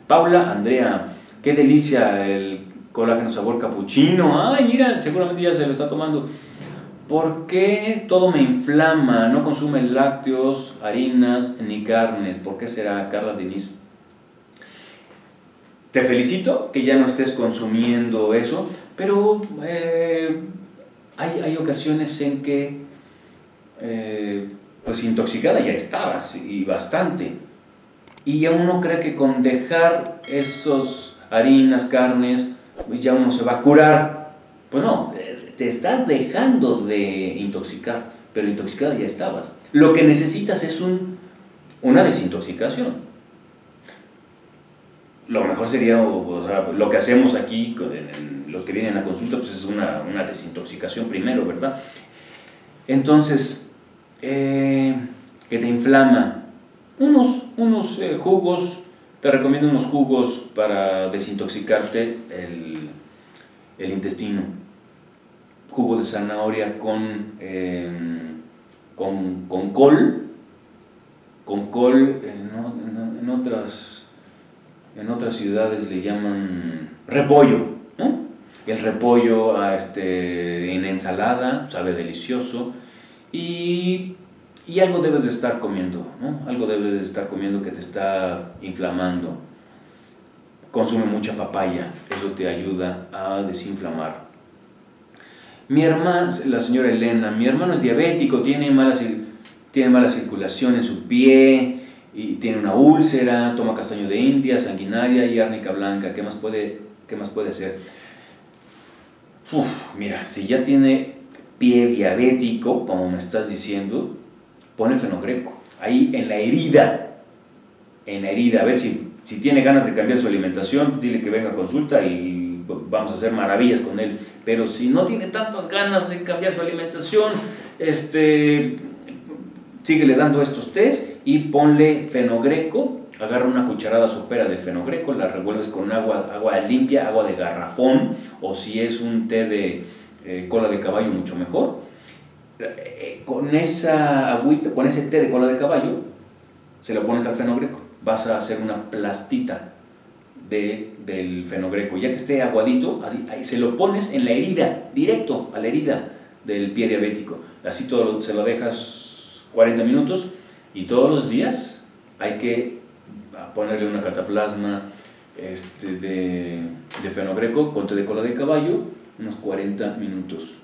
Paula Andrea, qué delicia el colágeno sabor capuchino. Ay, mira, seguramente ya se lo está tomando. ¿Por qué todo me inflama? No consume lácteos, harinas ni carnes. ¿Por qué será, Carla Denise? Te felicito que ya no estés consumiendo eso, pero hay ocasiones en que pues intoxicada ya estabas, y bastante. Y ya uno cree que con dejar esos harinas, carnes, ya uno se va a curar. Pues no, te estás dejando de intoxicar, pero intoxicada ya estabas. Lo que necesitas es una desintoxicación. Lo mejor sería, o sea, lo que hacemos aquí, los que vienen a consulta, pues es una desintoxicación primero, ¿verdad? Entonces, que te inflama, unos jugos, te recomiendo unos jugos para desintoxicarte el intestino. Jugo de zanahoria con col, en otras ciudades le llaman repollo, ¿no? El repollo en ensalada, sabe delicioso, y algo debes de estar comiendo, ¿no? Algo debes de estar comiendo que te está inflamando. Consume mucha papaya, eso te ayuda a desinflamar. Mi hermana, la señora Elena, mi hermano es diabético, tiene mala circulación en su pie, y tiene una úlcera, toma castaño de India, sanguinaria y árnica blanca. ¿Qué más puede hacer? Mira, si ya tiene pie diabético, como me estás diciendo, pone fenogreco ahí en la herida, a ver si tiene ganas de cambiar su alimentación, pues dile que venga a consulta y vamos a hacer maravillas con él. Pero si no tiene tantas ganas de cambiar su alimentación, síguele dando estos tés y ponle fenogreco. Agarra una cucharada sopera de fenogreco, la revuelves con agua limpia, agua de garrafón, o si es un té de cola de caballo, mucho mejor. Con esa agüita, con ese té de cola de caballo, se lo pones al fenogreco. Vas a hacer una plastita del fenogreco. Ya que esté aguadito, así, ahí se lo pones en la herida, directo a la herida del pie diabético. Así se lo dejas 40 minutos, y todos los días hay que ponerle una cataplasma de fenogreco con té de cola de caballo, unos 40 minutos.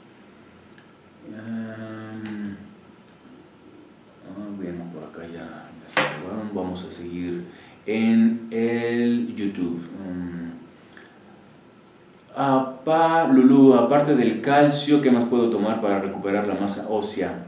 Bueno, por acá ya se acabaron. Vamos a seguir en el YouTube. Lulú, aparte del calcio, ¿qué más puedo tomar para recuperar la masa ósea?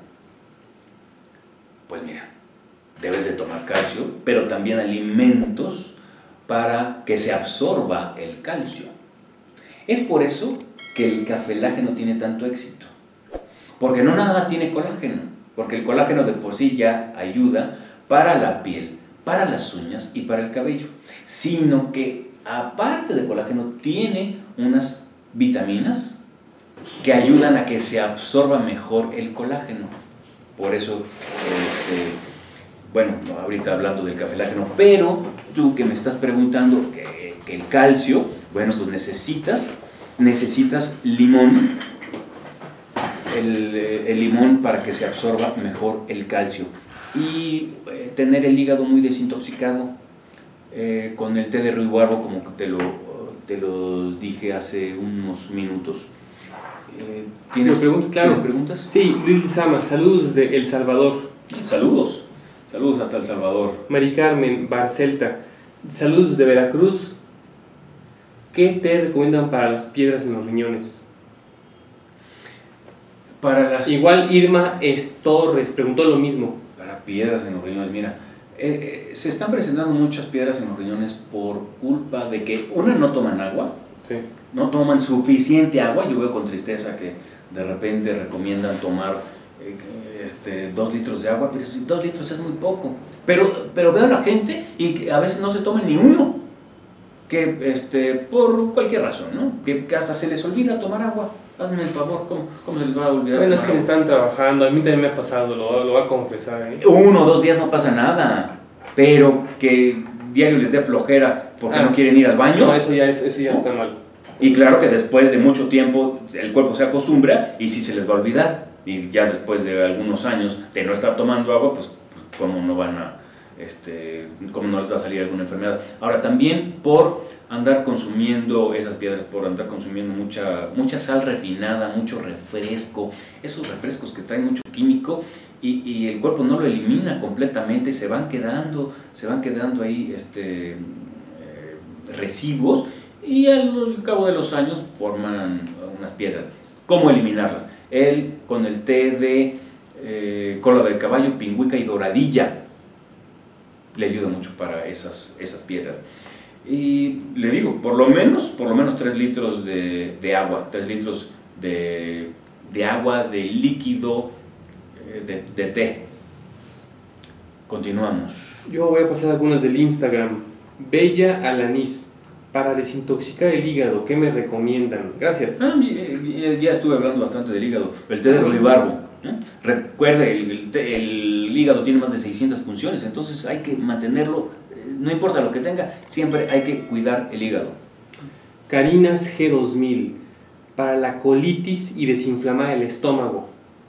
Pues mira, debes de tomar calcio, pero también alimentos para que se absorba el calcio. Es por eso que el cafelágeno tiene tanto éxito, porque no nada más tiene colágeno, porque el colágeno de por sí ya ayuda para la piel, para las uñas y para el cabello, sino que aparte de colágeno tiene unas vitaminas que ayudan a que se absorba mejor el colágeno. Por eso, bueno, ahorita hablando del cafelágeno, pero tú que me estás preguntando que el calcio, bueno, pues necesitas limón, el limón para que se absorba mejor el calcio, y tener el hígado muy desintoxicado con el té de ruibarbo, como que te lo dije hace unos minutos. ¿Tienes preguntas? Claro. ¿Tienes preguntas? Sí, Luis Sama, saludos desde El Salvador. Saludos hasta El Salvador. Mari Carmen Barcelta, saludos desde Veracruz. ¿Qué te recomiendan para las piedras en los riñones? Igual Irma Torres preguntó lo mismo. Para piedras en los riñones, mira, se están presentando muchas piedras en los riñones por culpa de que, no toman agua. Sí. No toman suficiente agua. Yo veo con tristeza que de repente recomiendan tomar 2 litros de agua, pero 2 litros es muy poco. Pero veo a la gente y a veces no se toma ni uno, que por cualquier razón, ¿no? Que hasta se les olvida tomar agua. Hazme el favor, ¿cómo se les va a olvidar? Bueno, es que están trabajando, a mí también me ha pasado, lo voy a confesar. 1 o 2 días no pasa nada, pero que diario les dé flojera porque no Ah, quieren ir al baño. No, eso ya está mal. Y claro que después de mucho tiempo el cuerpo se acostumbra y sí se les va a olvidar. Y ya después de algunos años de no estar tomando agua, pues cómo no van a, cómo no les va a salir alguna enfermedad. Ahora también por andar consumiendo esas piedras, por andar consumiendo mucha sal refinada, mucho refresco, esos refrescos que traen mucho químico y el cuerpo no lo elimina completamente, se van quedando ahí residuos y al cabo de los años forman unas piedras. ¿Cómo eliminarlas? Con el té de cola de caballo, pingüica y doradilla le ayuda mucho para esas piedras. Y le digo, por lo menos 3 litros de agua, 3 litros de agua, de líquido, de té. Continuamos. Yo voy a pasar algunas del Instagram. Bella Alanis. Para desintoxicar el hígado, ¿qué me recomiendan? Gracias. Ya estuve hablando bastante del hígado. El té de ruibarbo, ¿no? Recuerde, el hígado tiene más de 600 funciones, entonces hay que mantenerlo, no importa lo que tenga, siempre hay que cuidar el hígado. Carinas G2000. Para la colitis y desinflamar el estómago.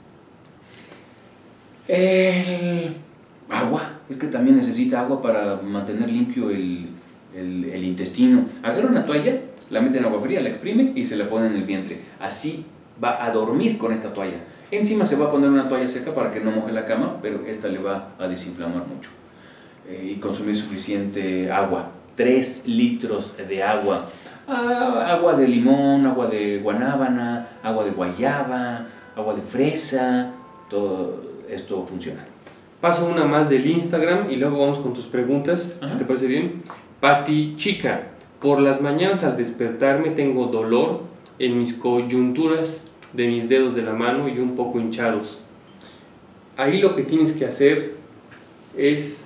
Agua, es que también necesita agua para mantener limpio el intestino. Agarra una toalla, la mete en agua fría, la exprime y se la pone en el vientre. Así va a dormir con esta toalla. Encima se va a poner una toalla seca para que no moje la cama, pero esta le va a desinflamar mucho. Y consumir suficiente agua. 3 litros de agua. Agua de limón, agua de guanábana, agua de guayaba, agua de fresa. Todo esto funciona. Paso una más del Instagram y luego vamos con tus preguntas, Ajá. si te parece bien. Pati Chica. Por las mañanas al despertarme tengo dolor en mis coyunturas de mis dedos de la mano y un poco hinchados. Ahí lo que tienes que hacer es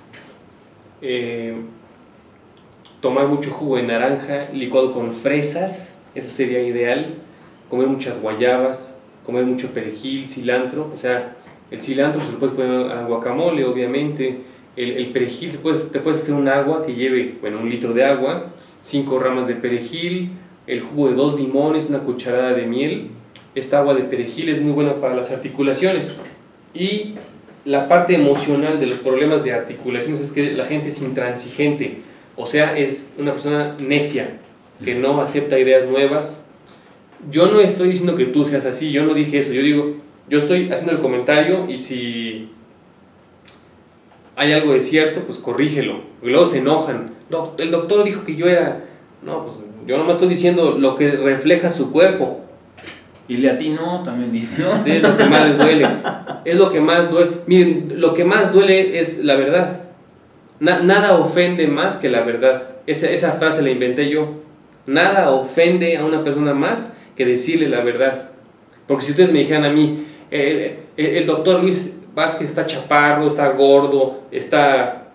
tomar mucho jugo de naranja licuado con fresas, eso sería ideal. Comer muchas guayabas, comer mucho perejil, cilantro. O sea, el cilantro se lo puedes poner al guacamole, obviamente. El perejil, te puedes hacer un agua que lleve, 1 litro de agua, 5 ramas de perejil, el jugo de 2 limones, una cucharada de miel. Esta agua de perejil es muy buena para las articulaciones. Y la parte emocional de los problemas de articulaciones es que la gente es intransigente, o sea, es una persona necia, que no acepta ideas nuevas. Yo no estoy diciendo que tú seas así, yo no dije eso, yo estoy haciendo el comentario y si hay algo de cierto, pues corrígelo. Y luego se enojan. El doctor dijo que yo era... No, pues yo no me estoy diciendo lo que refleja su cuerpo. Y le atinó, también dice, ¿no? Sí, es lo que más les duele. Es lo que más duele. Miren, lo que más duele es la verdad. Nada ofende más que la verdad. Esa frase la inventé yo. Nada ofende a una persona más que decirle la verdad. Porque si ustedes me dijeran a mí, el doctor Luis Vázquez está chaparro, está gordo, está,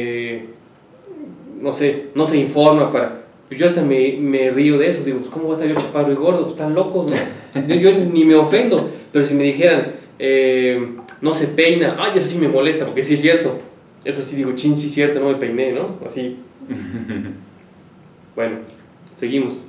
no sé, no se informa para... Pues yo hasta me río de eso, digo, pues ¿cómo va a estar yo chaparro y gordo? Pues están locos, ¿no? Yo ni me ofendo, pero si me dijeran, no se peina, ay, eso sí me molesta, porque sí es cierto. Eso sí digo, chin, sí es cierto, no me peiné, ¿no? Así. Bueno, seguimos.